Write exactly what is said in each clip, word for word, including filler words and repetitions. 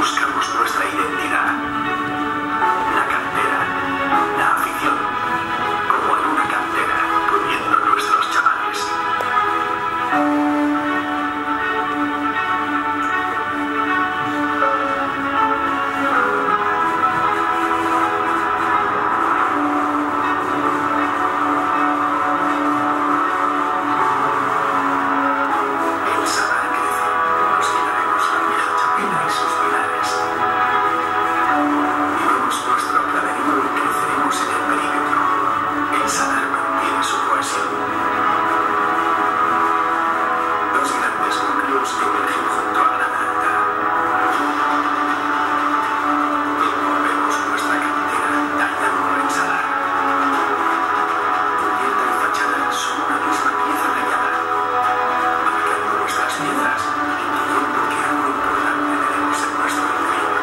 buscamos nuestra identidad. La cantera, la afición, como en una cantera, puliendo nuestros chavales. El Sadar crece, nos quitaremos la vieja chapela y sus pilares. Vivamos nuestro laberinto y creceremos en el perímetro. El Sadar mantiene su cohesión. Los grandes núcleos emergen junto a la planta. Envolvemos nuestra cantera tallando el Sadar. Cubierta y fachada son una misma pieza tallada. Marcando nuestras piezas, impidiendo que algo importante tenemos en nuestro interior.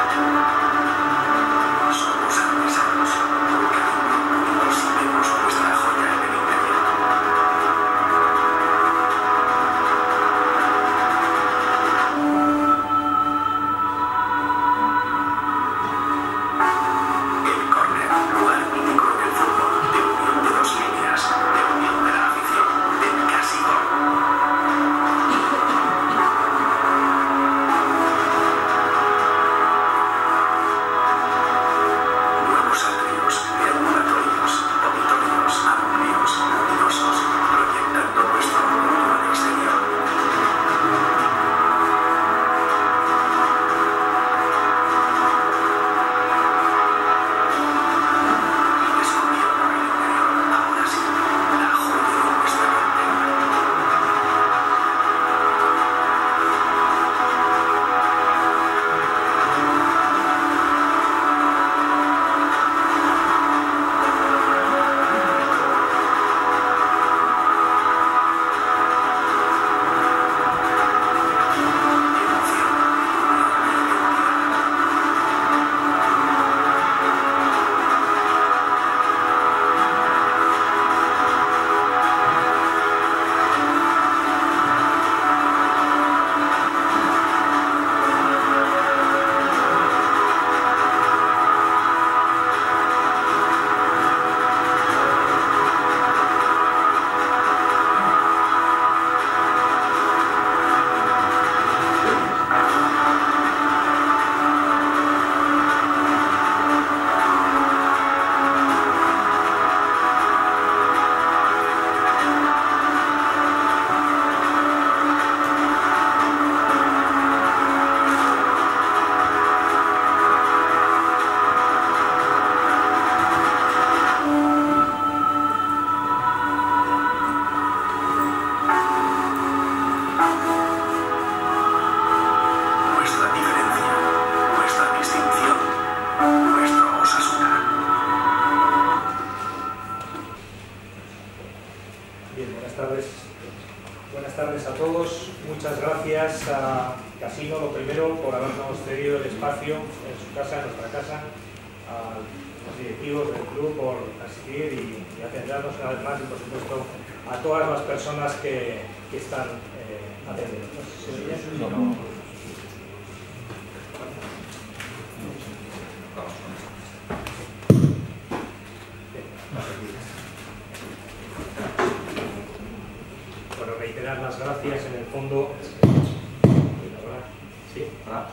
Somos artesanos, con cariño unidos y vemos nuestra joya en el interior. El córner, lugar mítico en el fútbol, de unión de dos líneas, de unión de la afición, del casi gol. Nuevos atrios, deambulatorios, auditorios, amplios, luminosos, proyectando nuestro orgullo al exterior. Y descubriendo en el interior, ahora sí, la joya de nuestra cantera. Emoción, unión e identidad. Nuestra diferencia, nuestra distinción, nuestro Osasuna. Bien, buenas tardes. Buenas tardes a todos. Muchas gracias a Casino, lo primero, por habernos cedido el espacio en su casa, en nuestra casa, a los directivos del club por asistir y, y atendernos una vez más y, por supuesto, a todas las personas que, que están eh, atendiendo. No sé si se oye. No, no. Bueno, reiterar las gracias en el fondo. ¿Sí? Ah.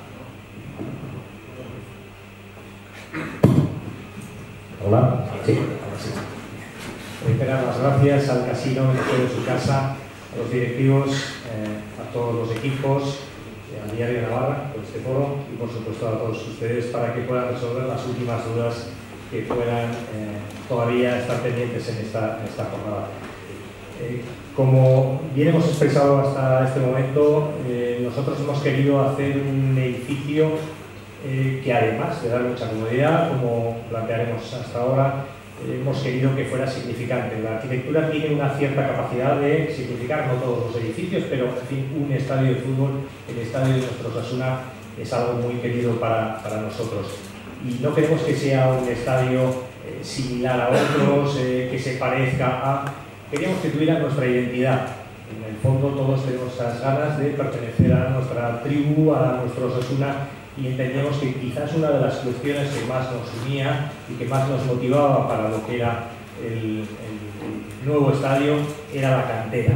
Hola. Sí. Reiterar las gracias al Casino que fue de su casa, a los directivos, eh, a todos los equipos, eh, al Diario de Navarra por este foro y por supuesto a todos ustedes para que puedan resolver las últimas dudas que puedan eh, todavía estar pendientes en esta, en esta jornada. Eh, como bien hemos expresado hasta este momento, eh, nosotros hemos querido hacer un edificio eh, que además de dar mucha comodidad, como plantearemos hasta ahora, eh, hemos querido que fuera significante. La arquitectura tiene una cierta capacidad de significar, no todos los edificios, pero en fin, un estadio de fútbol, el estadio de nuestro Osasuna, es algo muy querido para, para nosotros. Y no queremos que sea un estadio eh, similar a otros, eh, que se parezca a... Queríamos que tuviera nuestra identidad. En el fondo todos tenemos esas ganas de pertenecer a nuestra tribu, a nuestro Osasuna, y entendíamos que quizás una de las cuestiones que más nos unía y que más nos motivaba para lo que era el, el nuevo estadio era la cantera.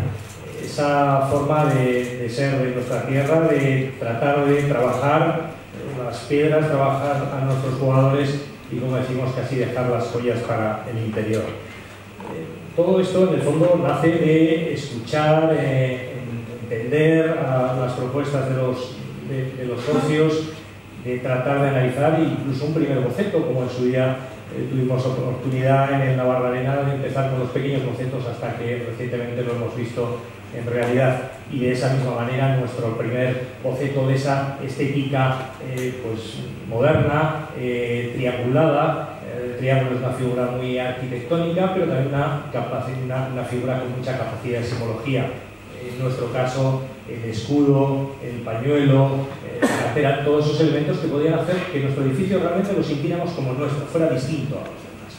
Esa forma de, de ser de nuestra tierra, de tratar de trabajar las piedras, trabajar a nuestros jugadores y, como decimos, casi dejar las joyas para el interior. Eh, todo esto, en el fondo, nace de escuchar, eh, entender a las propuestas de los, de, de los socios, de tratar de analizar incluso un primer boceto, como en su día eh, tuvimos oportunidad en el Navarrarena de empezar con los pequeños bocetos hasta que recientemente lo hemos visto en realidad. Y de esa misma manera nuestro primer boceto de esa estética eh, pues, moderna, eh, triangulada. El triángulo es una figura muy arquitectónica, pero también una, una, una figura con mucha capacidad de simbología. En nuestro caso, el escudo, el pañuelo, eh, la cartera, todos esos elementos que podían hacer que nuestro edificio realmente lo sintiéramos como nuestro, fuera distinto a los demás.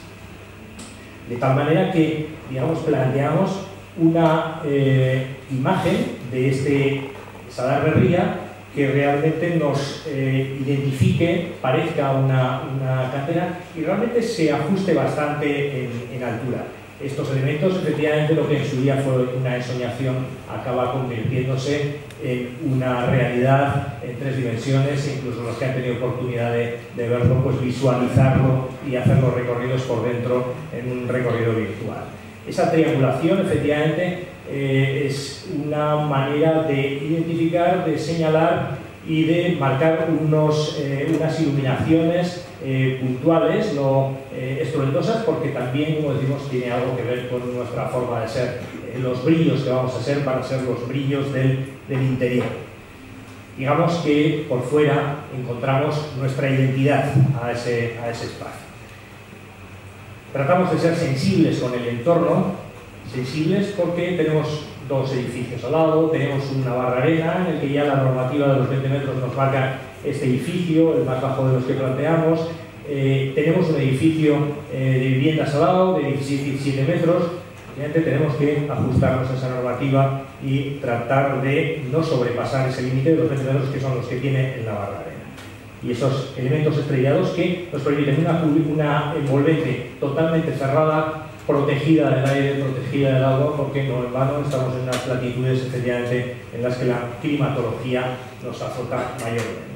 De tal manera que, digamos, planteamos una eh, imagen de este Sadar Berria que realmente nos eh, identifique, parezca una, una cantera y realmente se ajuste bastante en, en altura. Estos elementos, efectivamente, lo que en su día fue una ensoñación acaba convirtiéndose en una realidad en tres dimensiones, incluso los que han tenido oportunidad de, de verlo, pues visualizarlo y hacer los recorridos por dentro en un recorrido virtual. Esa triangulación, efectivamente, eh, es una manera de identificar, de señalar y de marcar unos, eh, unas iluminaciones eh, puntuales, no eh, estruendosas, porque también, como decimos, tiene algo que ver con nuestra forma de ser. Eh, los brillos que vamos a hacer van a ser los brillos del, del interior. Digamos que por fuera encontramos nuestra identidad a ese, a ese espacio. Tratamos de ser sensibles con el entorno, sensibles porque tenemos dos edificios al lado, tenemos un Navarrarena en el que ya la normativa de los veinte metros nos marca este edificio, el más bajo de los que planteamos, eh, tenemos un edificio eh, de viviendas al lado de diecisiete metros, obviamente tenemos que ajustarnos a esa normativa y tratar de no sobrepasar ese límite de los veinte metros que son los que tiene el Navarrarena. Y esos elementos estrellados que nos permiten una, una envolvente totalmente cerrada, protegida del aire, protegida del agua, porque no en vano estamos en unas latitudes efectivamente en las que la climatología nos azota mayormente.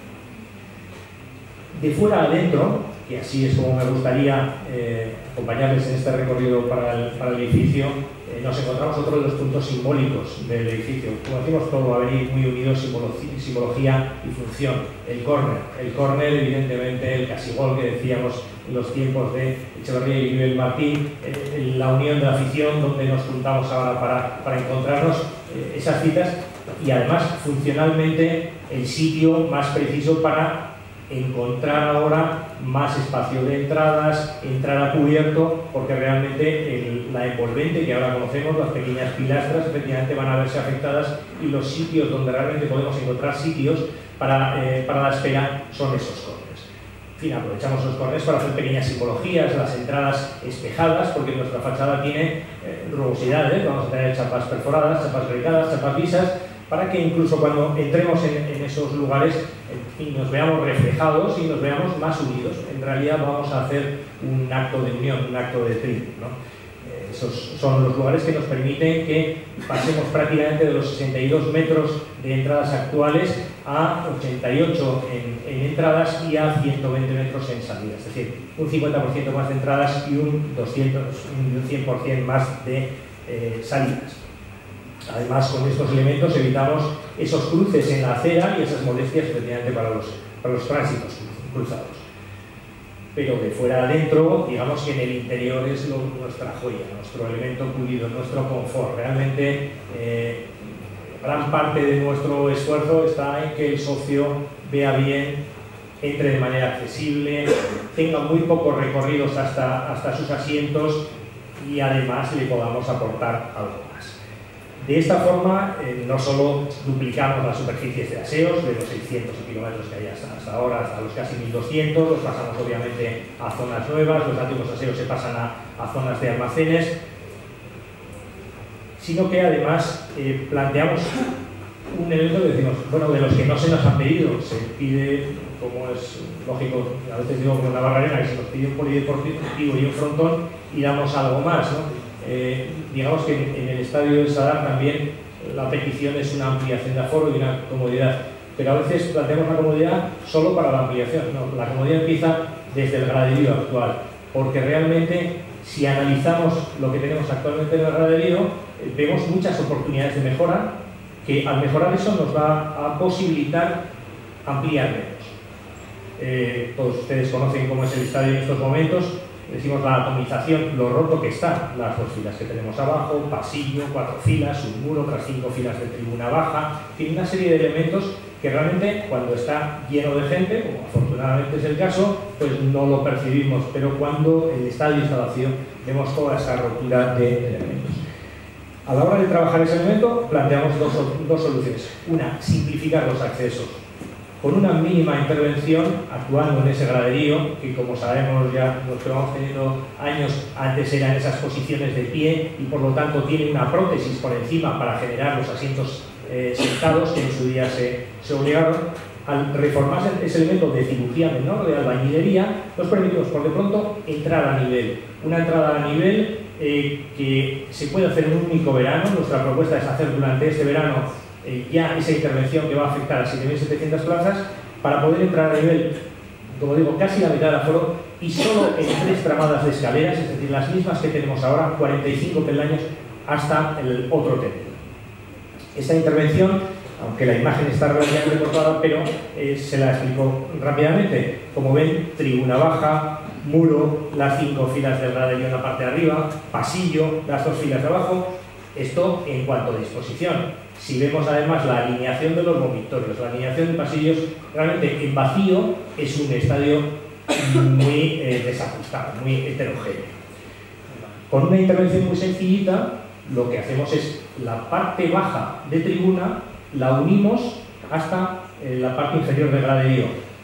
De fuera adentro, que así es como me gustaría eh, acompañarles en este recorrido para el, para el edificio, eh, nos encontramos otro de los puntos simbólicos del edificio. Como decimos, todo va a venir muy unido, simbología, simbología y función. El córner, el córner, evidentemente, el casigol que decíamos en los tiempos de Echeverría y Miguel Martín, eh, la unión de la afición, donde nos juntamos ahora para, para encontrarnos eh, esas citas, y además, funcionalmente, el sitio más preciso para encontrar ahora más espacio de entradas, entrar a cubierto, porque realmente el, la envolvente que ahora conocemos, las pequeñas pilastras, efectivamente van a verse afectadas, y los sitios donde realmente podemos encontrar sitios para, eh, para la espera son esos córneres. En fin, aprovechamos los córneres para hacer pequeñas simbologías, las entradas espejadas, porque nuestra fachada tiene eh, rugosidades, vamos a tener chapas perforadas, chapas relicadas, chapas lisas, para que incluso cuando entremos en, en esos lugares en fin, nos veamos reflejados y nos veamos más unidos. En realidad vamos a hacer un acto de unión, un acto de tribu, ¿no? Eh, esos son los lugares que nos permiten que pasemos prácticamente de los sesenta y dos metros de entradas actuales a ochenta y ocho en, en entradas y a ciento veinte metros en salidas. Es decir, un cincuenta por ciento más de entradas y un, doscientos, un cien por ciento más de eh, salidas. Además, con estos elementos evitamos esos cruces en la acera y esas molestias efectivamente para los, para los tránsitos cruzados. Pero de fuera adentro, digamos que en el interior es lo, nuestra joya, nuestro elemento pulido, nuestro confort. Realmente, eh, gran parte de nuestro esfuerzo está en que el socio vea bien, entre de manera accesible, tenga muy pocos recorridos hasta, hasta sus asientos y además le podamos aportar algo. De esta forma, eh, no solo duplicamos las superficies de aseos de los seiscientos kilómetros que hay hasta, hasta ahora, hasta los casi mil doscientos, los pasamos obviamente a zonas nuevas, los antiguos aseos se pasan a, a zonas de almacenes, sino que además eh, planteamos un elemento que decimos, bueno, de los que no se nos han pedido, se pide, como es lógico, a veces digo como en la barrera, que se nos pide un polideportivo y un frontón y damos algo más, ¿no? Eh, digamos que en, en el estadio del Sadar también la petición es una ampliación de aforo y una comodidad, pero a veces planteamos la comodidad solo para la ampliación, no, la comodidad empieza desde el graderío actual, porque realmente si analizamos lo que tenemos actualmente en el graderío, eh, vemos muchas oportunidades de mejora que al mejorar eso nos va a posibilitar ampliar menos. Eh, todos ustedes conocen cómo es el estadio en estos momentos, decimos la atomización, lo roto que está, las dos filas que tenemos abajo, pasillo, cuatro filas, un muro, otras cinco filas de tribuna baja, tiene una serie de elementos que realmente cuando está lleno de gente, como afortunadamente es el caso, pues no lo percibimos, pero cuando el estadio está vacío vemos toda esa rotura de elementos. A la hora de trabajar ese elemento planteamos dos, dos soluciones. Una, simplificar los accesos con una mínima intervención, actuando en ese graderío, que como sabemos ya los que vamos teniendo años, antes eran esas posiciones de pie y por lo tanto tiene una prótesis por encima para generar los asientos eh, sentados que en su día se, se obligaron. Al reformarse ese elemento de cirugía menor, de albañilería, nos permitimos por de pronto entrar a nivel. Una entrada a nivel eh, que se puede hacer en un único verano. Nuestra propuesta es hacer durante este verano eh, ya esa intervención que va a afectar a siete mil setecientas plazas para poder entrar a nivel, como digo, casi la mitad del aforo y solo en tres tramadas de escaleras, es decir, las mismas que tenemos ahora, cuarenta y cinco peldaños hasta el otro templo. Esta intervención, aunque la imagen está relativamente cortada, pero eh, se la explico rápidamente. Como ven, tribuna baja, muro, las cinco filas del graderío en la parte de arriba, pasillo, las dos filas de abajo. Esto en cuanto a disposición. Si vemos además la alineación de los vomitorios, la alineación de pasillos, realmente en vacío es un estadio muy eh, desajustado, muy heterogéneo. Con una intervención muy sencillita, lo que hacemos es la parte baja de tribuna la unimos hasta eh, la parte inferior del graderío.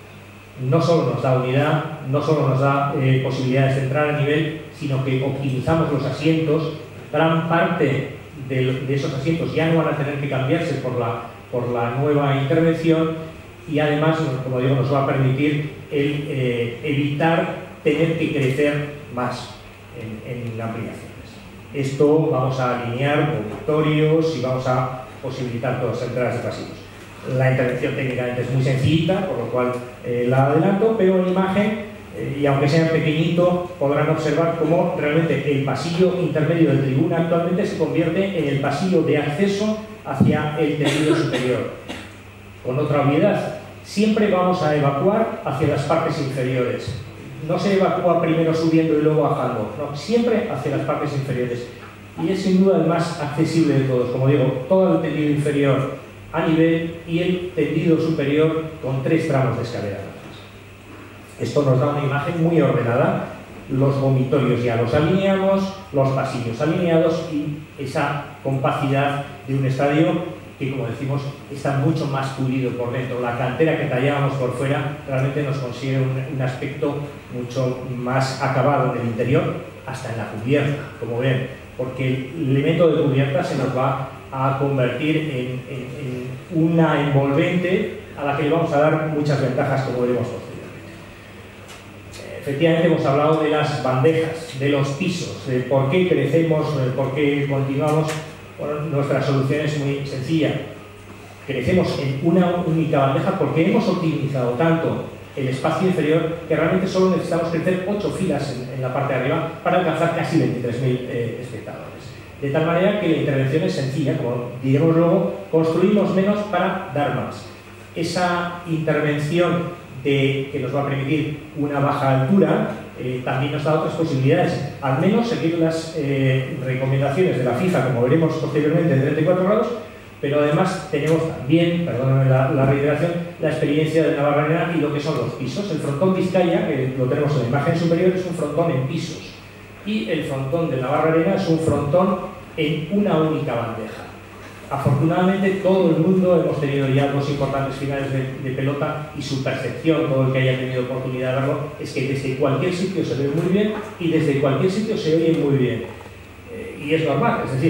No solo nos da unidad, no solo nos da eh, posibilidades de entrar a nivel, sino que optimizamos los asientos. Gran parte de, de esos asientos ya no van a tener que cambiarse por la, por la nueva intervención y además, como digo, nos va a permitir el, eh, evitar tener que crecer más en, en ampliaciones. Esto vamos a alinear vomitorios y vamos a posibilitar todas las entradas de pasillos. La intervención técnicamente es muy sencillita, por lo cual eh, la adelanto, pero en imagen, eh, y aunque sea pequeñito, podrán observar cómo realmente el pasillo intermedio de tribuna actualmente se convierte en el pasillo de acceso hacia el tendido superior. Con otra obviedad, siempre vamos a evacuar hacia las partes inferiores. No se evacúa primero subiendo y luego bajando, no, siempre hacia las partes inferiores. Y es sin duda el más accesible de todos, como digo, todo el tendido inferior a nivel y el tendido superior con tres tramos de escalera. Esto nos da una imagen muy ordenada, los vomitorios ya los alineamos, los pasillos alineados y esa compacidad de un estadio que, como decimos, está mucho más pulido por dentro. La cantera que tallábamos por fuera realmente nos consigue un, un aspecto mucho más acabado en el interior, hasta en la cubierta, como ven, porque el elemento de cubierta se nos va a convertir en, en, en una envolvente a la que le vamos a dar muchas ventajas, como veremos posteriormente. Efectivamente, hemos hablado de las bandejas, de los pisos, de por qué crecemos, de por qué continuamos. Bueno, nuestra solución es muy sencilla. Crecemos en una única bandeja porque hemos optimizado tanto el espacio inferior que realmente solo necesitamos crecer ocho filas en, en la parte de arriba para alcanzar casi veintitrés mil eh, espectadores. De tal manera que la intervención es sencilla, como diremos luego, construimos menos para dar más. Esa intervención de, que nos va a permitir una baja altura eh, también nos da otras posibilidades, al menos seguir las eh, recomendaciones de la FIFA, como veremos posteriormente, de treinta y cuatro grados, pero además tenemos también, perdóname la, la reiteración, la experiencia de Navarra y lo que son los pisos. El frontón Vizcaya, que lo tenemos en la imagen superior, es un frontón en pisos. Y el frontón de Navarra Arena es un frontón en una única bandeja. Afortunadamente todo el mundo hemos tenido ya dos importantes finales de, de pelota y su percepción, todo el que haya tenido oportunidad de verlo, es que desde cualquier sitio se ve muy bien y desde cualquier sitio se oye muy bien. Eh, y es normal, es decir,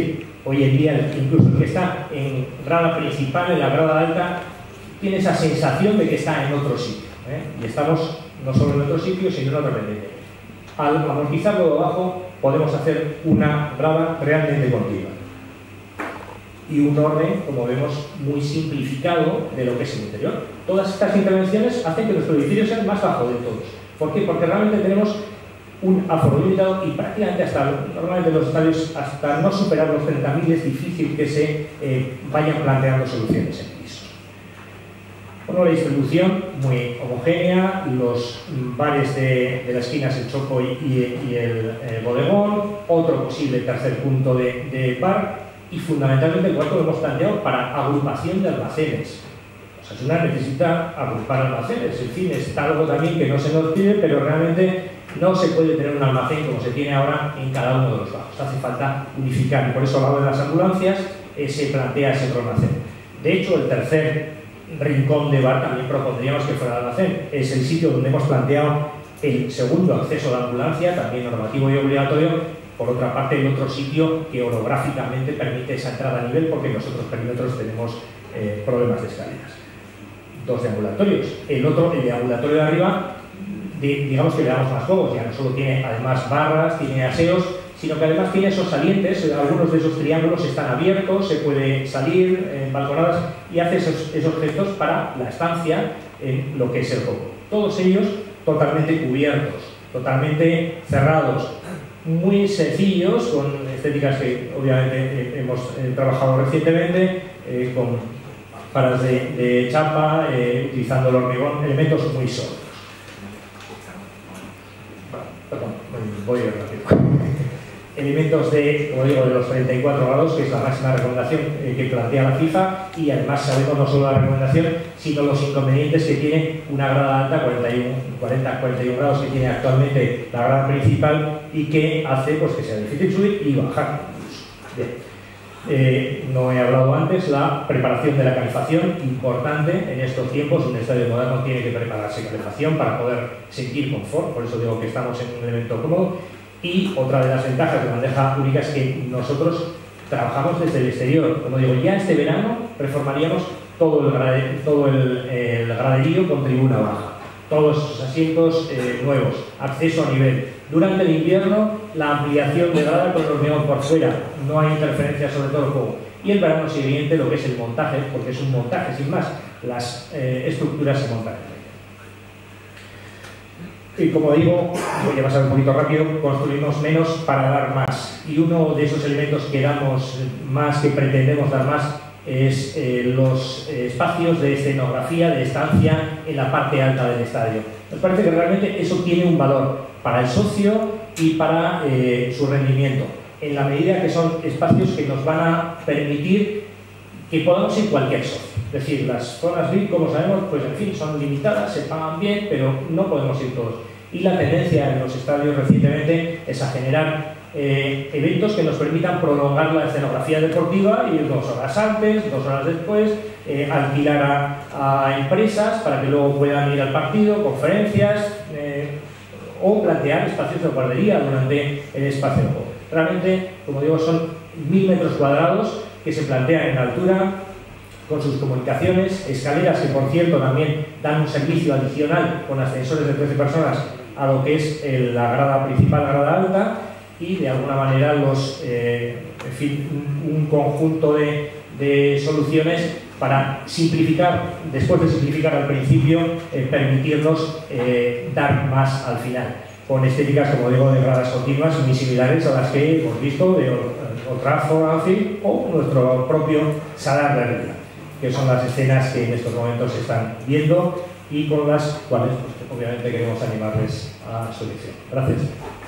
Hoy en día, incluso el que está en grada principal, en la grada alta, tiene esa sensación de que está en otro sitio, ¿eh? Y estamos no solo en otro sitio, sino en otra pendiente. Al amortizarlo de abajo, podemos hacer una grada realmente continua. Y un orden, como vemos, muy simplificado de lo que es el interior. Todas estas intervenciones hacen que nuestro edificio sea el más bajo de todos. ¿Por qué? Porque realmente tenemos un aforo limitado y prácticamente hasta, normalmente los estadios, hasta no superar los treinta mil es difícil que se eh, vayan planteando soluciones en pisos. Bueno, la distribución muy homogénea, los bares de, de las esquinas, el Choco y, y, y el eh, bodegón, otro posible tercer punto de, de bar, y fundamentalmente el cuarto lo hemos planteado para agrupación de almacenes. Osasuna necesita agrupar almacenes, en fin, es algo también que no se nos pide, pero realmente no se puede tener un almacén como se tiene ahora en cada uno de los bajos. Hace falta unificar, y por eso al lado de las ambulancias eh, se plantea ese otro almacén. De hecho, el tercer rincón de bar también propondríamos que fuera el almacén. Es el sitio donde hemos planteado el segundo acceso a la ambulancia, también normativo y obligatorio. Por otra parte, el otro sitio que orográficamente permite esa entrada a nivel, porque en los otros perímetros tenemos eh, problemas de escaleras. Dos de ambulatorios. El otro, el de ambulatorio de arriba, de, digamos que le damos más juegos. Ya no solo tiene además barras, tiene aseos, sino que además tiene esos salientes. Algunos de esos triángulos están abiertos, se puede salir en balconadas y hace esos, esos gestos para la estancia en lo que es el juego. Todos ellos totalmente cubiertos, totalmente cerrados, muy sencillos, con estéticas que obviamente eh, hemos eh, trabajado recientemente, eh, con paras de, de chapa, eh, utilizando el hormigón, elementos muy sólidos. Perdón, voy rápido. Elementos de, como digo, de los treinta y cuatro grados, que es la máxima recomendación eh, que plantea la FIFA, y además sabemos no solo la recomendación, sino los inconvenientes que tiene una grada alta, cuarenta a cuarenta y uno grados que tiene actualmente la grada principal, y que hace pues, que sea difícil subir y bajar. Bien. Eh, no he hablado antes, la preparación de la calefacción, importante en estos tiempos. Un estadio moderno tiene que prepararse calefacción para poder sentir confort, por eso digo que estamos en un elemento cómodo. Y otra de las ventajas de bandeja única es que nosotros trabajamos desde el exterior. Como digo, ya este verano reformaríamos todo el, grade, todo el, el graderío con tribuna baja, todos esos asientos eh, nuevos, acceso a nivel. Durante el invierno, la ampliación de grada con el hormigón por fuera, no hay interferencia sobre todo el juego. Y el verano siguiente, lo que es el montaje, porque es un montaje sin más, las eh, estructuras se montan. Y como digo, voy a pasar un poquito rápido, construimos menos para dar más. Y uno de esos elementos que damos más, que pretendemos dar más, es eh, los eh, espacios de escenografía, de estancia en la parte alta del estadio. Nos parece que realmente eso tiene un valor para el socio y para eh, su rendimiento, en la medida que son espacios que nos van a permitir que podamos ir cualquier socio. Es decir, las zonas V I P, como sabemos, pues en fin, son limitadas, se pagan bien, pero no podemos ir todos. Y la tendencia en los estadios recientemente es a generar eh, eventos que nos permitan prolongar la escenografía deportiva, ir dos horas antes, dos horas después, eh, alquilar a, a empresas para que luego puedan ir al partido, conferencias, eh, o plantear espacios de guardería durante el espacio de juego. Realmente, como digo, son mil metros cuadrados que se plantean en altura, con sus comunicaciones, escaleras que por cierto también dan un servicio adicional con ascensores de trece personas a lo que es el, la grada principal, la grada alta, y de alguna manera los, eh, en fin, un, un conjunto de, de soluciones para simplificar, después de simplificar al principio, eh, permitirnos eh, dar más al final, con estéticas, como digo, de gradas continuas muy similares a las que hemos visto de otra Forafil o nuestro propio Sadar de Arriba, que son las escenas que en estos momentos se están viendo y con las cuales pues, obviamente queremos animarles a su elección. Gracias.